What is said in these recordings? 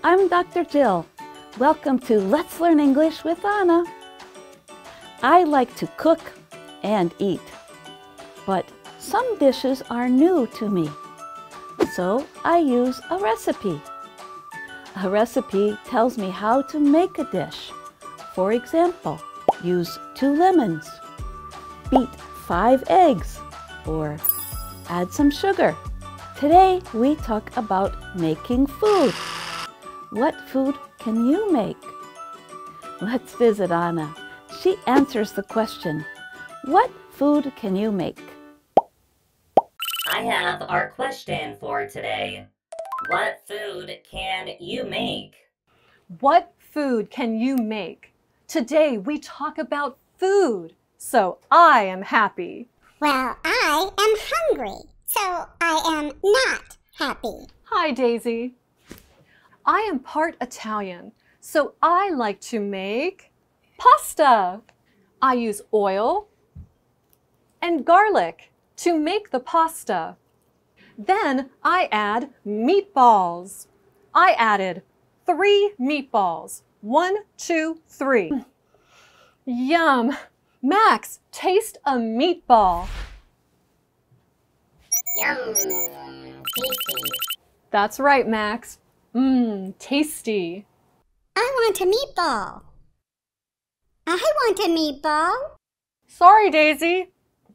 I'm Dr. Jill. Welcome to Let's Learn English with Anna. I like to cook and eat, but some dishes are new to me, so I use a recipe. A recipe tells me how to make a dish. For example, use 2 lemons, beat 5 eggs, or add some sugar. Today we talk about making food. What food can you make? Let's visit Anna. She answers the question, what food can you make? I have our question for today. What food can you make? What food can you make? Today we talk about food, so I am happy. Well, I am hungry, so I am not happy. Hi, Daisy. I am part Italian, so I like to make pasta. I use oil and garlic to make the pasta. Then I add meatballs. I added 3 meatballs. 1, 2, 3. Yum! Max, taste a meatball. Yum, tasty. That's right, Max. Tasty. I want a meatball. I want a meatball. Sorry, Daisy.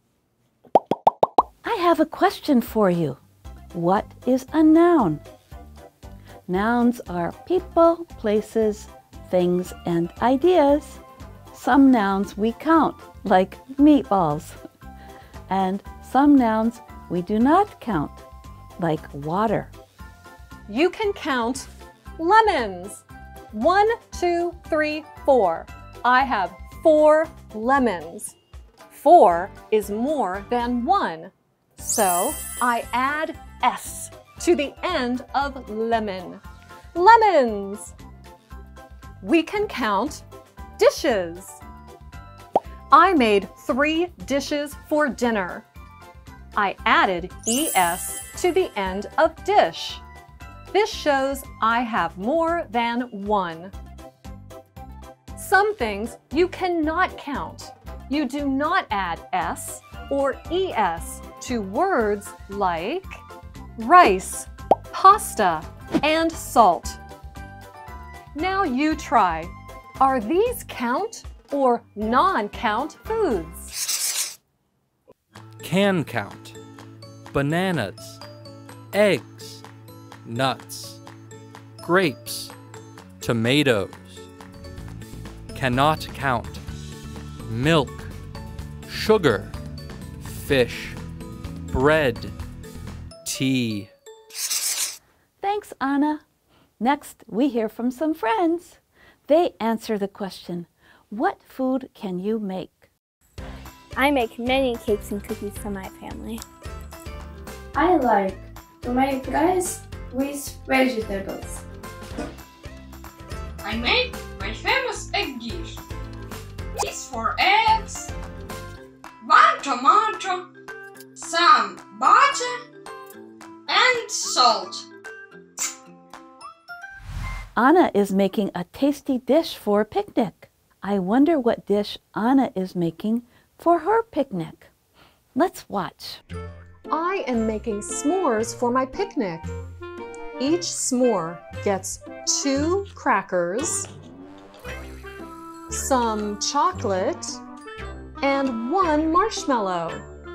I have a question for you. What is a noun? Nouns are people, places, things, and ideas. Some nouns we count, like meatballs. And some nouns we do not count, like water. You can count lemons. 1, 2, 3, 4. I have 4 lemons. 4 is more than 1. So I add S to the end of lemon. Lemons. We can count dishes. I made 3 dishes for dinner. I added ES to the end of dish. This shows I have more than 1. Some things you cannot count. You do not add S or ES to words like rice, pasta, and salt. Now you try. Are these count or non-count foods? Can count. Bananas, eggs, nuts, grapes, tomatoes. Cannot count. Milk, sugar, fish, bread, tea. Thanks, Anna. Next, we hear from some friends. They answer the question, what food can you make? I make many cakes and cookies for my family. I like to make rice with vegetables. I make my famous egg dish. It's 4 eggs, 1 tomato, some butter, and salt. Anna is making a tasty dish for a picnic. I wonder what dish Anna is making for her picnic. Let's watch. I am making s'mores for my picnic. Each s'more gets 2 crackers, some chocolate, and 1 marshmallow.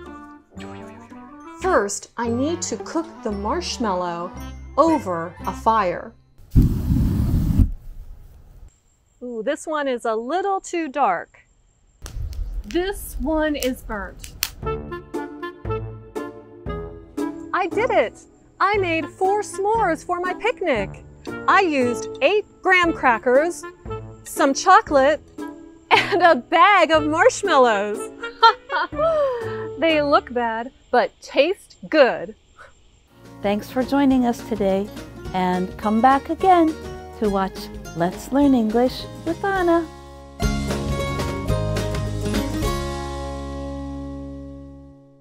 First, I need to cook the marshmallow over a fire. Ooh, this one is a little too dark. This one is burnt. I did it! I made 4 s'mores for my picnic. I used 8 graham crackers, some chocolate, and a bag of marshmallows. They look bad, but taste good. Thanks for joining us today, and come back again to watch Let's Learn English with Anna.